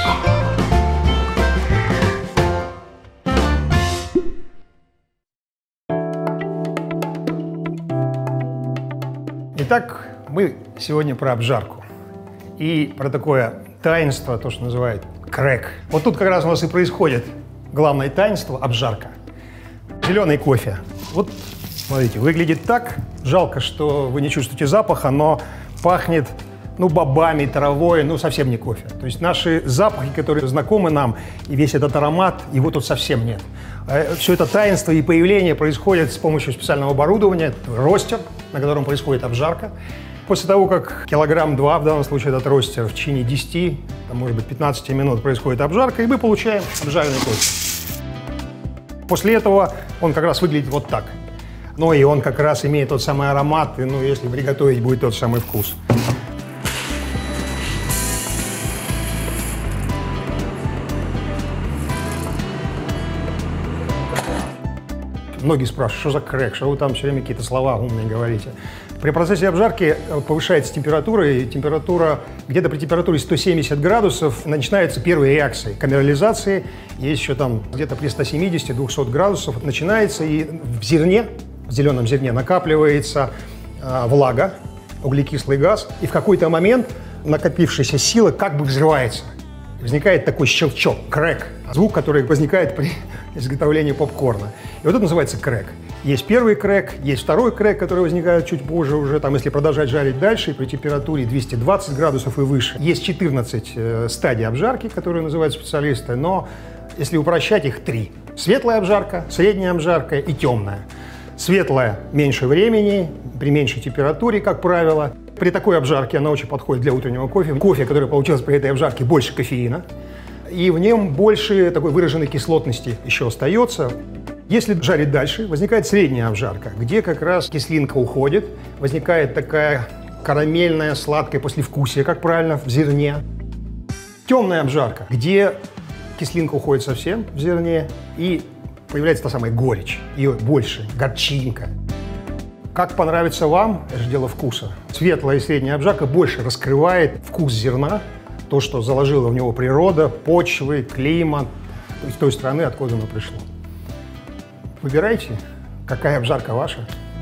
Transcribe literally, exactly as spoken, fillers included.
Итак, мы сегодня про обжарку и про такое таинство, то, что называют крэк. Вот тут как раз у нас и происходит главное таинство – обжарка. Зеленый кофе. Вот, смотрите, выглядит так. Жалко, что вы не чувствуете запаха, но пахнет, ну, бобами, травой, ну, совсем не кофе. То есть наши запахи, которые знакомы нам, и весь этот аромат, его тут совсем нет. Все это таинство и появление происходит с помощью специального оборудования, ростер, на котором происходит обжарка. После того, как килограмм-два, в данном случае этот ростер, в течение десяти, там, может быть, пятнадцати минут происходит обжарка, и мы получаем обжаренный кофе. После этого он как раз выглядит вот так. Ну и он как раз имеет тот самый аромат, и, ну, если приготовить, будет тот самый вкус. Многие спрашивают, что за крэк, что вы там все время какие-то слова умные говорите. При процессе обжарки повышается температура, и температура где-то при температуре сто семьдесят градусов начинаются первые реакции камерализации. Есть еще там где-то при ста семидесяти — двухстах градусах начинается, и в зерне, в зеленом зерне накапливается э, влага, углекислый газ, и в какой-то момент накопившаяся сила как бы взрывается. Возникает такой щелчок, крэк, звук, который возникает при изготовлении попкорна. И вот это называется крэк. Есть первый крэк, есть второй крэк, который возникает чуть позже уже, там, если продолжать жарить дальше, при температуре двухстах двадцати градусов и выше. Есть четырнадцать э, стадий обжарки, которые называют специалисты, но если упрощать, их три. Светлая обжарка, средняя обжарка и темная. Светлая – меньше времени, при меньшей температуре, как правило. При такой обжарке она очень подходит для утреннего кофе. Кофе, который получился при этой обжарке, больше кофеина. И в нем больше такой выраженной кислотности еще остается. Если жарить дальше, возникает средняя обжарка, где как раз кислинка уходит, возникает такая карамельная, сладкая послевкусие, как правильно, в зерне. Темная обжарка, где кислинка уходит совсем в зерне, и появляется та самая горечь, ее больше, горчинка. Как понравится вам, это же дело вкуса. Светлая и средняя обжарка больше раскрывает вкус зерна, то, что заложила в него природа, почвы, климат, из той страны, откуда оно пришло. Выбирайте, какая обжарка ваша.